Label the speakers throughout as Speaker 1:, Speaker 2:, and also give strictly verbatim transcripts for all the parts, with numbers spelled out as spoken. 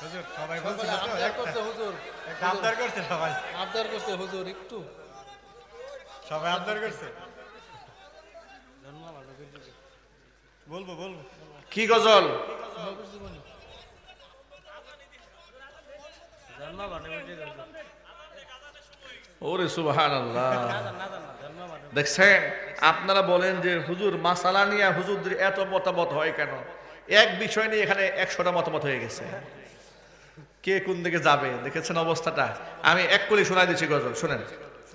Speaker 1: হুজুর সবাই বলছিল তো
Speaker 2: আবদার করছে হুজুর,
Speaker 1: একটা আবদার করছে সবাই,
Speaker 2: আবদার করছে হুজুর একটু।
Speaker 1: সবাই আবদার করছে, বলবো বলবো
Speaker 3: কি গজল? ওরে সুবহানাল্লাহ। দেখছেন, আপনারা বলেন যে হুজুর মাসালা নিয়ে হুজুরদের এত মতামত হয় কেন? এক বিষয় নিয়ে এখানে একশোটা মতামত হয়ে গেছে, কে কোন দিকে যাবে। দেখেছেন অবস্থাটা? আমি এক কলি শোনাই দিচ্ছি গজল, শুনেন।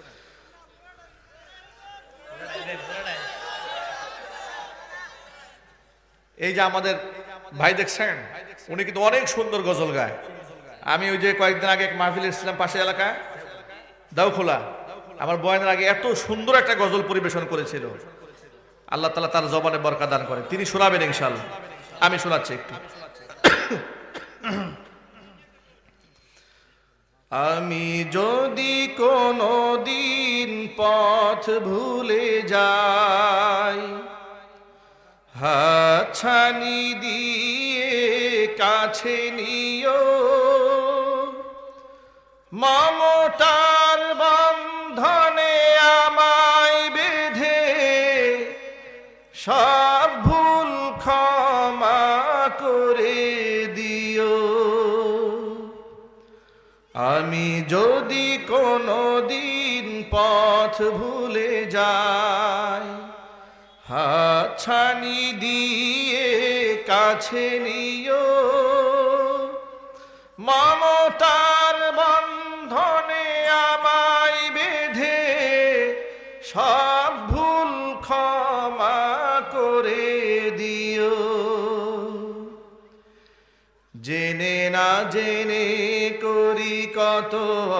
Speaker 3: এই যে আমাদের ভাই দেখছেন, উনি কিন্তু অনেক সুন্দর গজল গায়। আমি ওই যে কয়েকদিন আগে এক মাহফিলে এসেছিলাম পাশে এলাকা দাউখোলা, আমার বয়ানের আগে এত সুন্দর একটা গজল পরিবেশন করেছিল। আল্লাহ তাআলা তার জবানে বরকত দান করেন, তিনি শোনাবেন ইনশাআল্লাহ। আমি শোনাচ্ছি একটু। আমি যদি কোনো দিন পথ ভুলে যাই, হাতছানি দিয়ে কাছে নিও, মমতার বন্ধনে আমায় বেঁধে সব ভুল ক্ষমা করে দিও। আমি যদি কোনো দিন পথ ভুলে যাই, হাতছানি দিয়ে কাছে নিও, মমতার বন্ধনে আমায় বেঁধে সব ভুল ক্ষমা করে দিও। জেনে না জেনে করি কত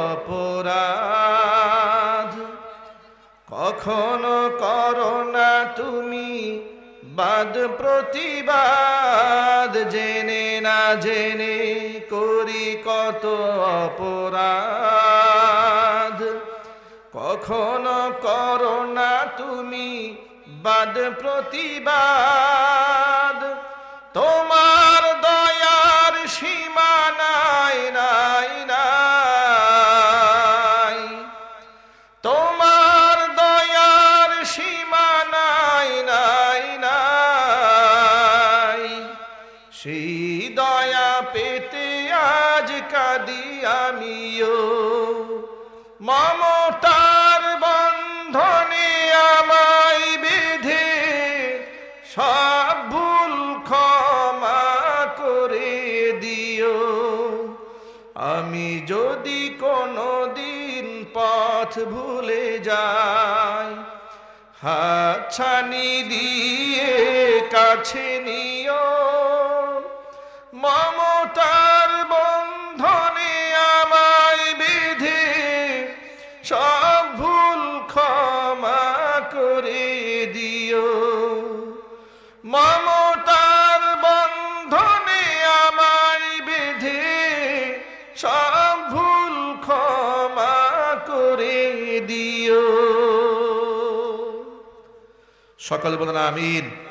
Speaker 3: অপরাধ, কখনো করো না তুমি বাদ প্রতিবাদ। জেনে না জেনে করি কত অপরাধ, কখনো করো না তুমি বাদ প্রতিবাদ। তোমার দয়ার সীমা নাই নাই নাই, তোমার দয়ার সীমা নাই নাই নাই। সেই দয়া পেতে আজ কাঁদি আমিও, মমতার বন্ধনে আমায় বেঁধে সব ভুল ক্ষমা করে দিও। আমি যদি কোনো দিন পথ ভুলে যাই, হাতছানি দিয়ে কাছে নিও, মমতার বন্ধনে আমায় বেঁধে সব ভুল ক্ষমা করে দিও। মমতার বন্ধনে আমায় বেঁধে সব ভুল ক্ষমা করে দিও। সকলে বলেন আমিন।